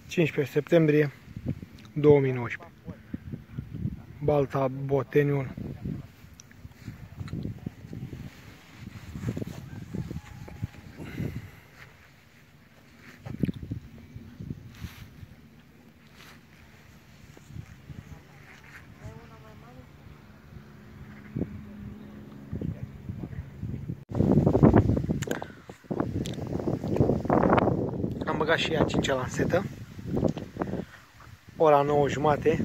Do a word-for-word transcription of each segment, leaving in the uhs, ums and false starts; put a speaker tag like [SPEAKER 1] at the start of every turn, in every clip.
[SPEAKER 1] cincisprezece septembrie două mii nouăsprezece. Balta Boteniul. Am băgat și a cincea lansetă. Ora nouă jumate.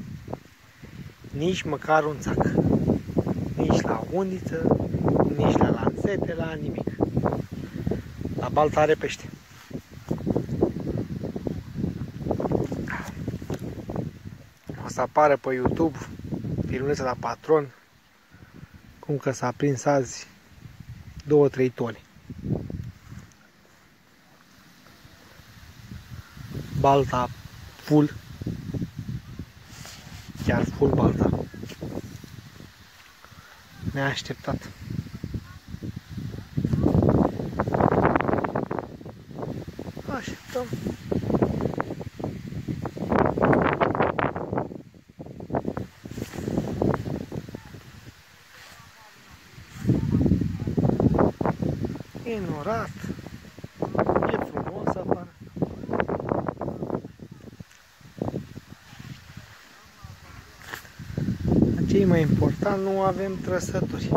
[SPEAKER 1] Nici măcar un țac. Nici la undiță, nici la lansete, la nimic. La balta are pește. O să apară pe YouTube filmuleța la Patron cum că s-a prins azi două trei tone. Balta full. Chiar full balta. Neașteptat. Așteptăm. E înorat. E frumos afară. Ce e mai important, nu avem trăsături.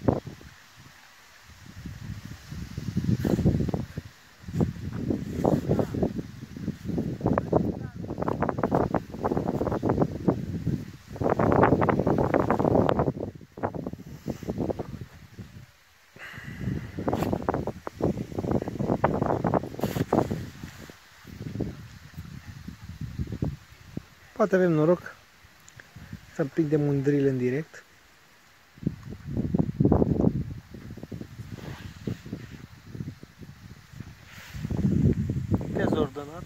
[SPEAKER 1] Poate avem noroc să un pic de mândril în direct. Dezordonat.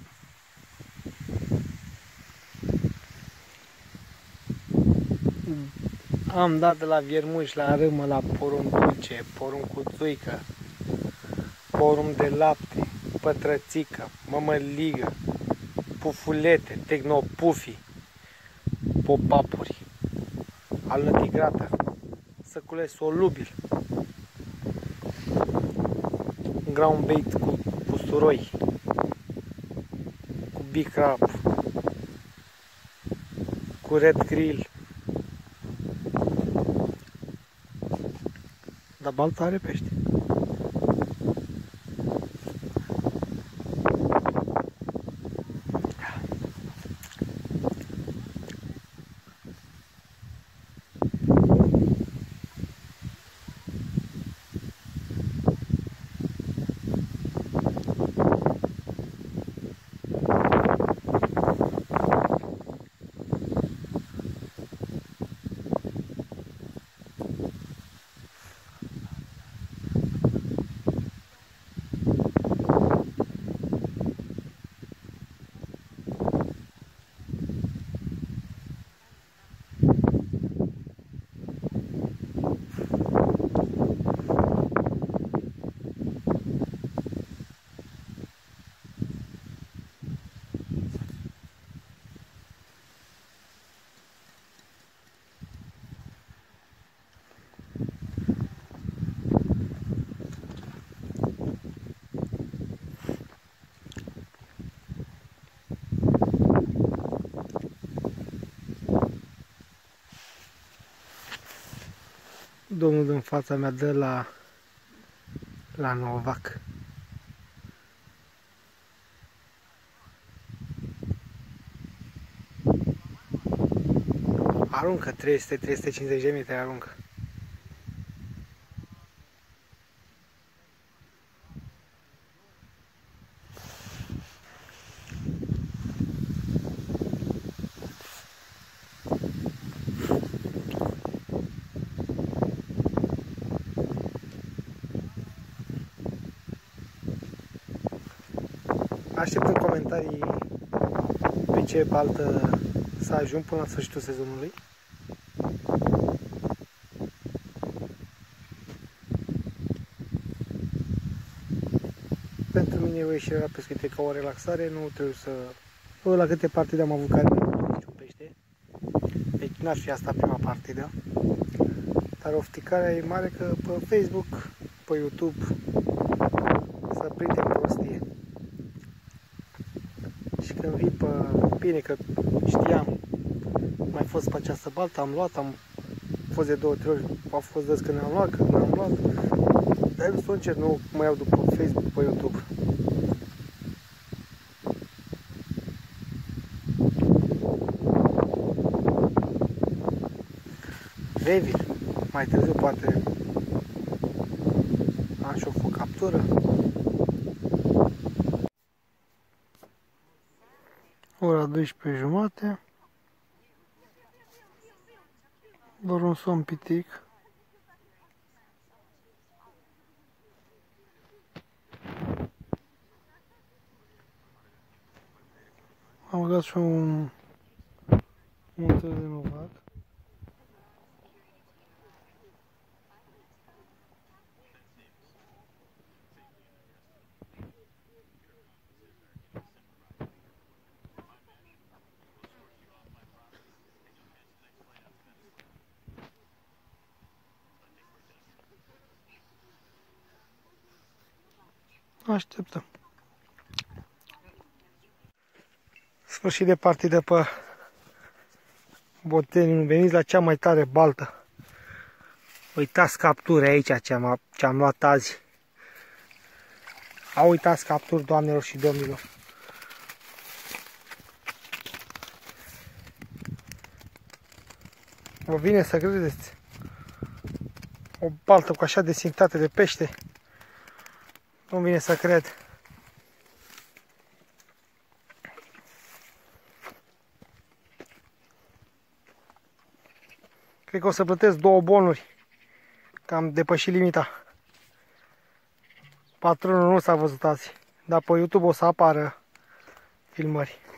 [SPEAKER 1] Am dat de la viermuși la râmă, la porumb dulce, porumb cu țuică, porumb de lapte, pătrățică, mămăligă, pufulete, tehnopufii, popapuri, alnă tigrată, săcule solubil, ground bait cu usturoi, cu big crab, cu red grill. Dar balta are pește. Domnul din fața mea dă la la Novac. Aruncă trei sute trei sute cincizeci de metri, aruncă. Aștept în comentarii pe ce baltă să ajung până la sfârșitul sezonului. pentru mine o ieșire la pescuit e ca o relaxare, nu trebuie să... Eu la câte partide am avut care nu niciun pește, deci n-ar fi asta prima partidă. Dar ofticarea e mare că pe Facebook, pe YouTube, să prindem prostie. Și când vii pe... Bine că știam, mai fost pe această baltă, am luat, am fost de două, trei ori, au fost dăți când am luat, când am luat. Dar eu să încerc, nu mă iau după Facebook, pe YouTube. Revir, mai târziu poate am și o captură. Ora douăsprezece jumate. Doar un somn pitic. Am băgat și un munte de novac. Așteptăm. Sfârșit de partidă pe Boteniu. Veniți la cea mai tare baltă. Uitați capturi aici ce am, ce am luat azi. A uitați capturi, doamnelor și domnilor. Vă vine să credeți? O baltă cu așa desinfectate de pește. Nu vine să cred. Cred că o să plătesc două bonuri, că am depășit limita. Patronul nu s-a văzut azi, dar pe YouTube o să apară filmări.